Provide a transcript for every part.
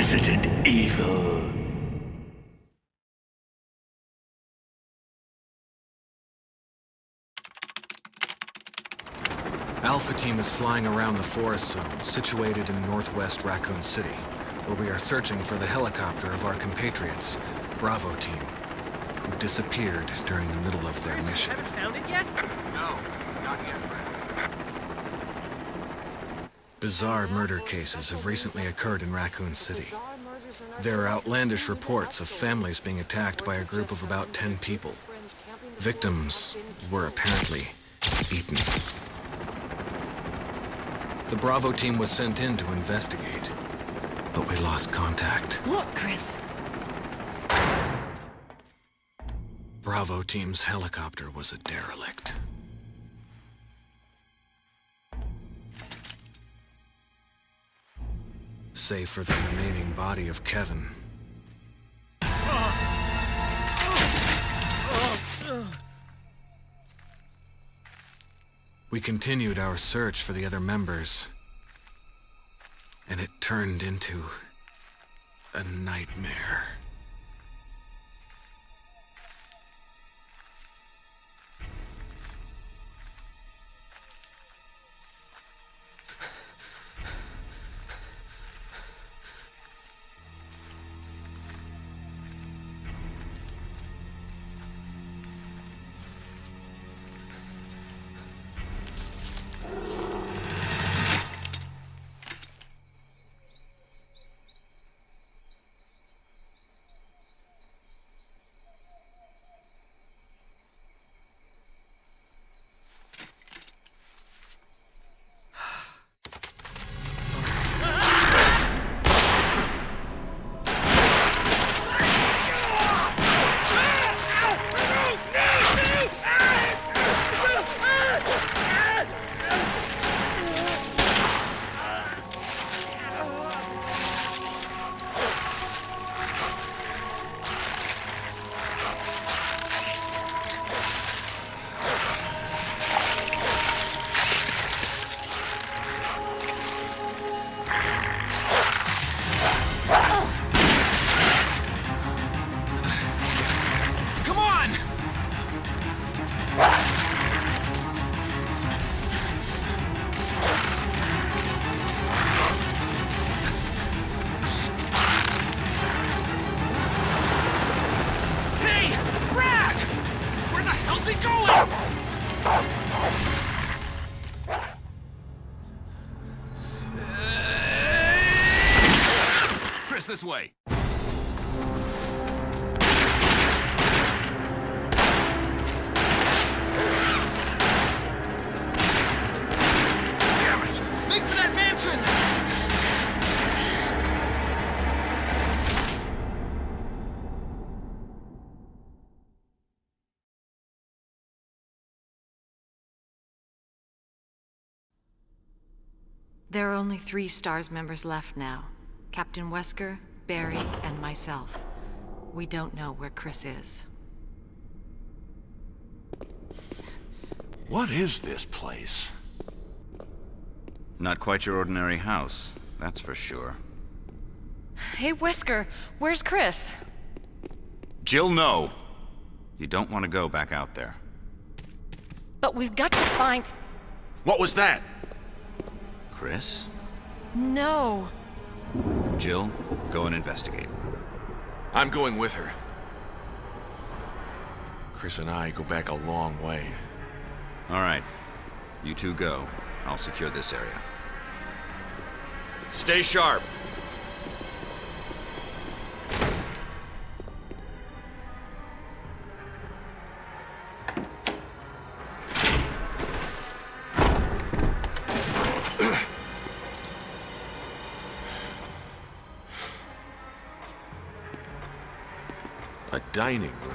Resident Evil. Alpha Team is flying around the forest zone, situated in northwest Raccoon City, where we are searching for the helicopter of our compatriots, Bravo Team, who disappeared during the middle of their mission. Haven't found it yet? No, not yet, Brad. Bizarre murder cases have recently occurred in Raccoon City. There are outlandish reports of families being attacked by a group of about 10 people. Victims were apparently eaten. The Bravo Team was sent in to investigate, but we lost contact. Look, Chris! Bravo Team's helicopter was a derelict. Save for the remaining body of Kevin. We continued our search for the other members, and it turned into a nightmare. This way. Damn it! Make for that mansion! There are only 3 S.T.A.R.S members left now. Captain Wesker, Barry, and myself. We don't know where Chris is. What is this place? Not quite your ordinary house, that's for sure. Hey, Wesker, where's Chris? Jill, no! You don't want to go back out there. But we've got to find... What was that? Chris? No. Jill, go and investigate. I'm going with her. Chris and I go back a long way. All right. You two go. I'll secure this area. Stay sharp. A dining room.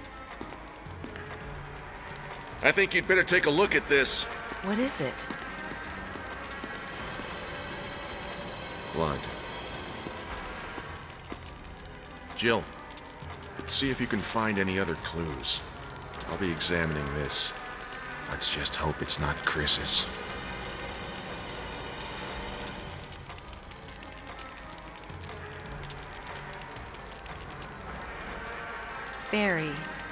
I think you'd better take a look at this. What is it? Blood. Jill, see if you can find any other clues. I'll be examining this. Let's just hope it's not Chris's. Barry.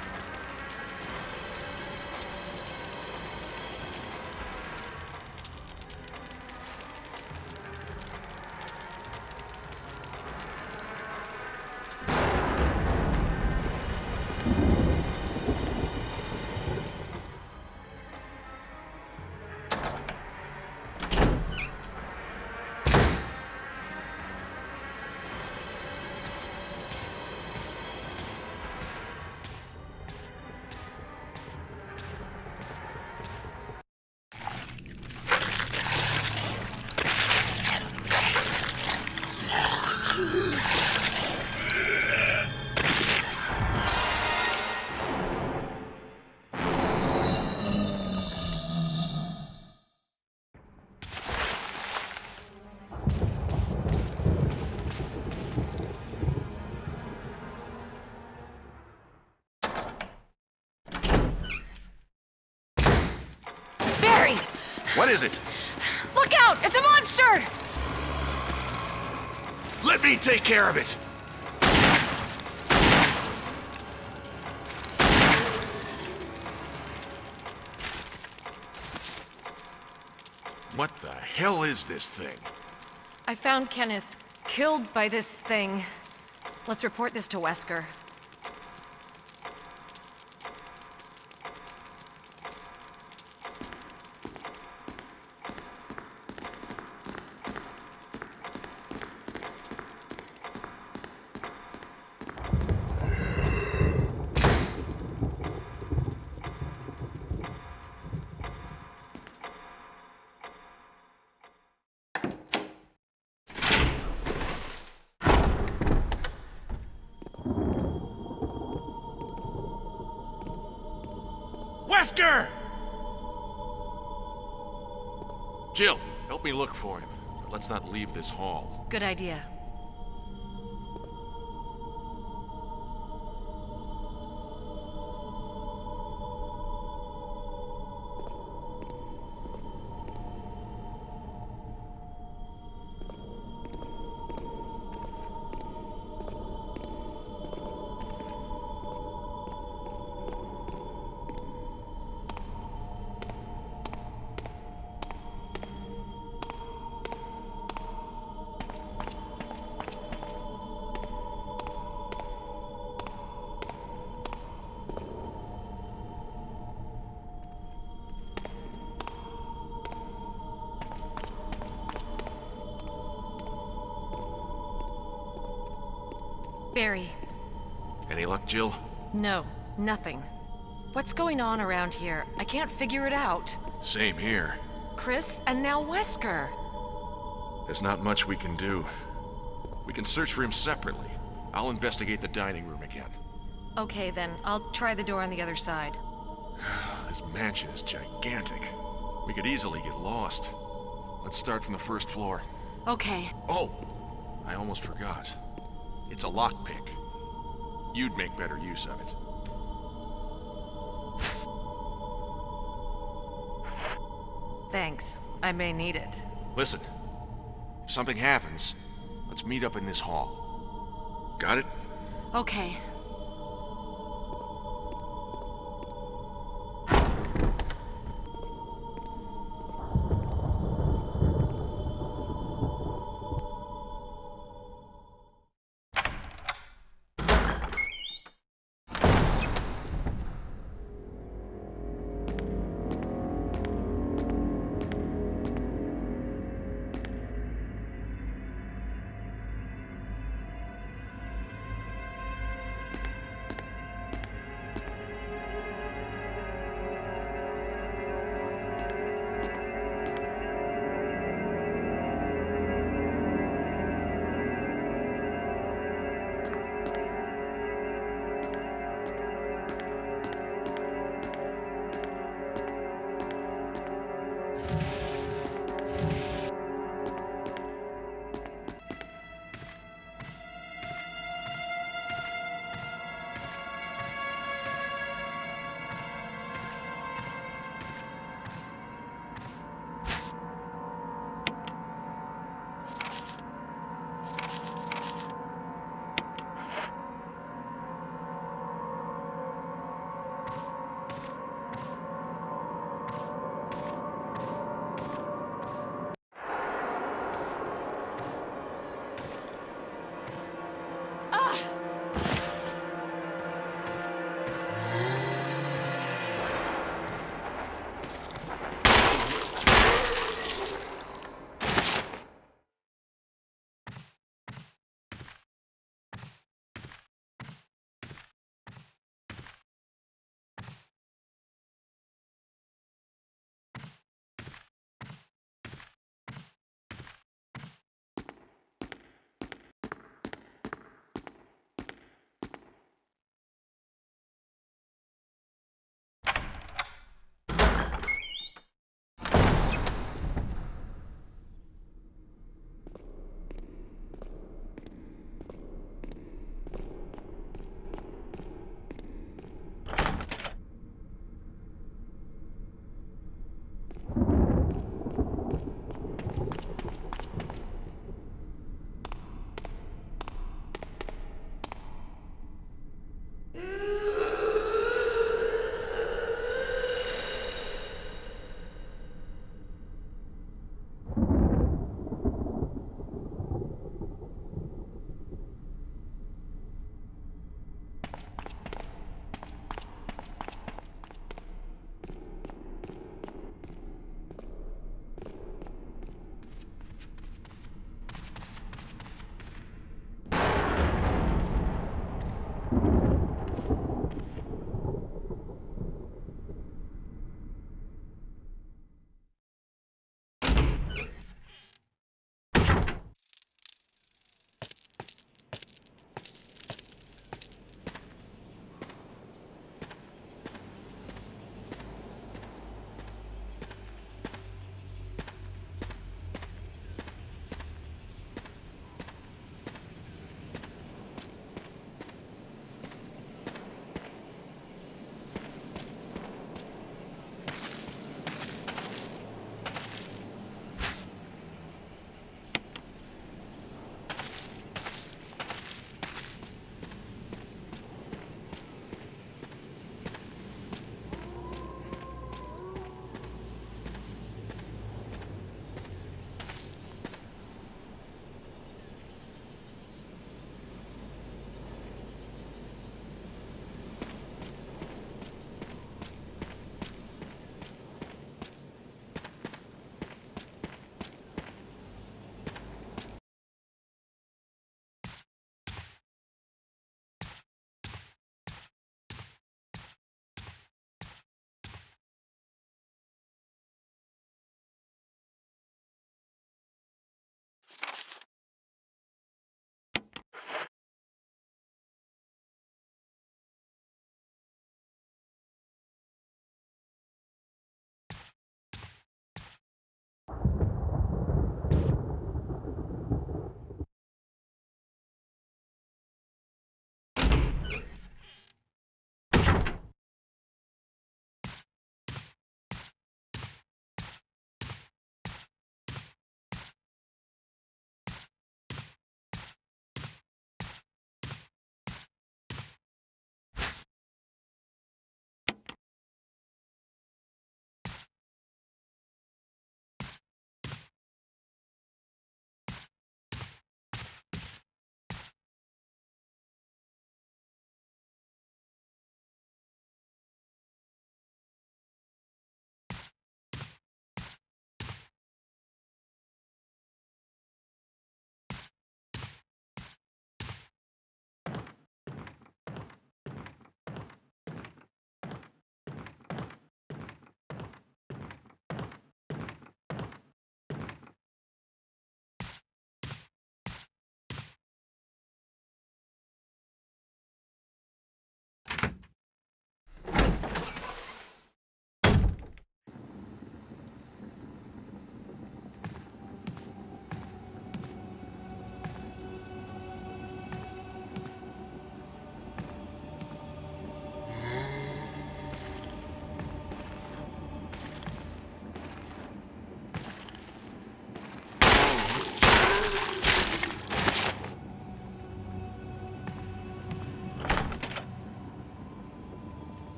Barry! What is it? Look out! It's a monster! Let me take care of it! What the hell is this thing? I found Kenneth killed by this thing. Let's report this to Wesker. Wesker! Jill, help me look for him. But let's not leave this hall. Good idea. Barry. Any luck, Jill? No, nothing. What's going on around here? I can't figure it out. Same here. Chris, and now Wesker. There's not much we can do. We can search for him separately. I'll investigate the dining room again. Okay, then. I'll try the door on the other side. This mansion is gigantic. We could easily get lost. Let's start from the first floor. Okay. Oh, I almost forgot. It's a lockpick. You'd make better use of it. Thanks. I may need it. Listen, if something happens, let's meet up in this hall. Got it? Okay.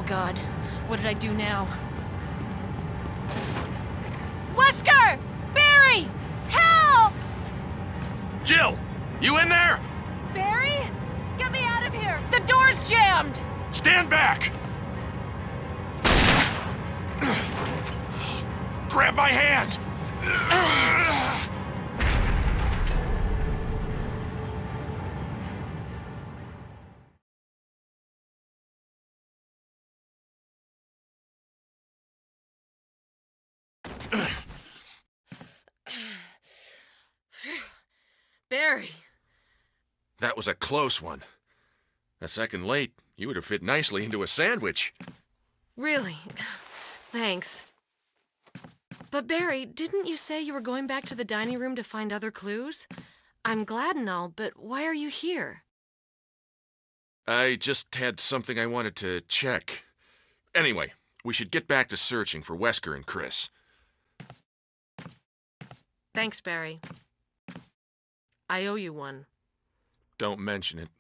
God. What did I do now? Wesker! Barry! Help! Jill! You in there? Barry? Get me out of here! The door's jammed! Stand back! Grab my hand! Barry. That was a close one. A second late, you would have fit nicely into a sandwich. Really? Thanks. But Barry, didn't you say you were going back to the dining room to find other clues? I'm glad and all, but why are you here? I just had something I wanted to check. Anyway, we should get back to searching for Wesker and Chris. Thanks, Barry. I owe you one. Don't mention it.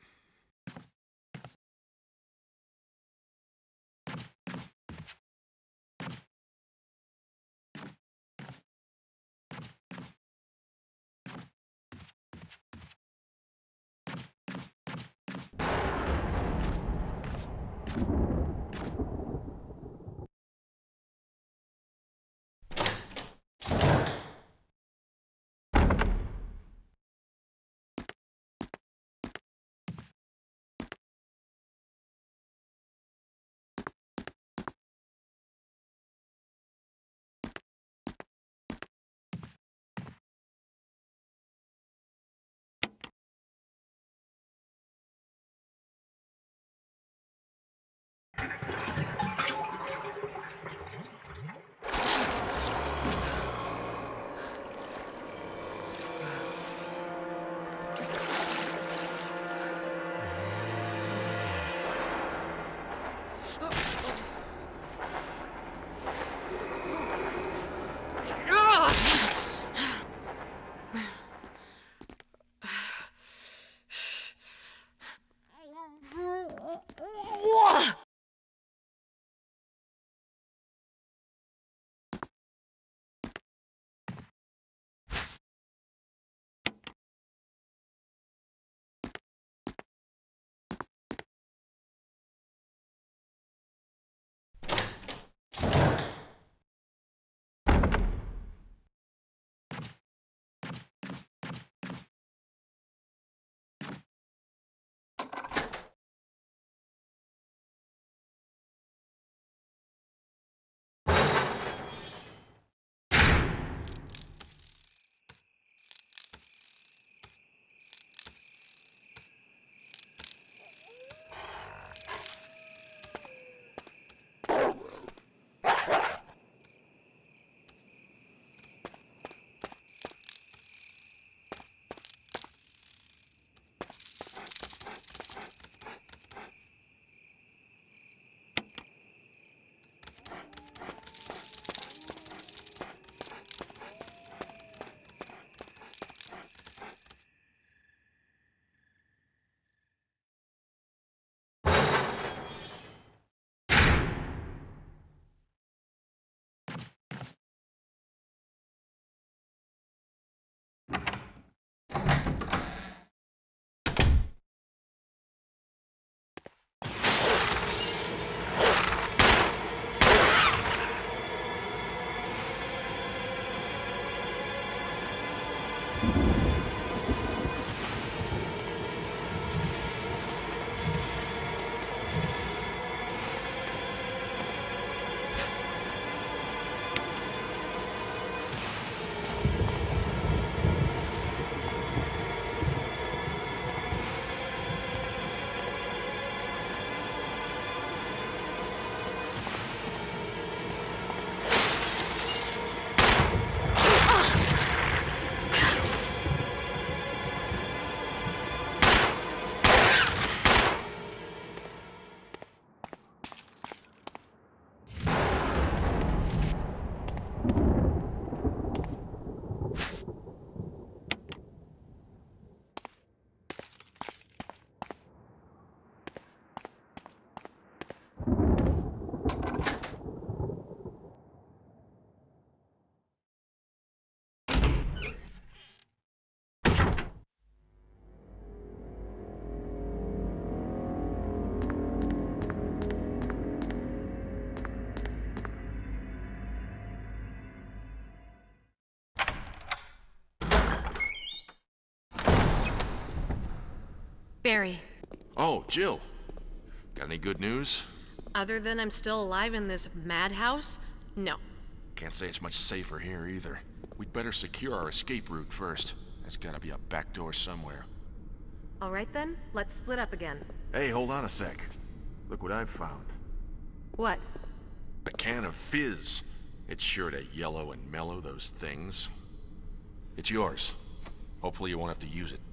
Barry, Oh, Jill. Got any good news? other than I'm still alive in this madhouse, no. Can't say it's much safer here either. We'd better secure our escape route first. There's gotta be a back door somewhere. All right then, let's split up again. Hey, hold on a sec. Look what I've found. What? A can of fizz. It's sure to yellow and mellow those things. It's yours. Hopefully you won't have to use it.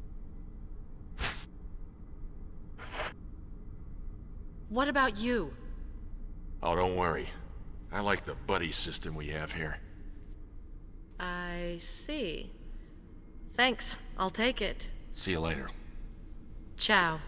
What about you? Oh, don't worry. I like the buddy system we have here. I see. Thanks, I'll take it. See you later. Ciao.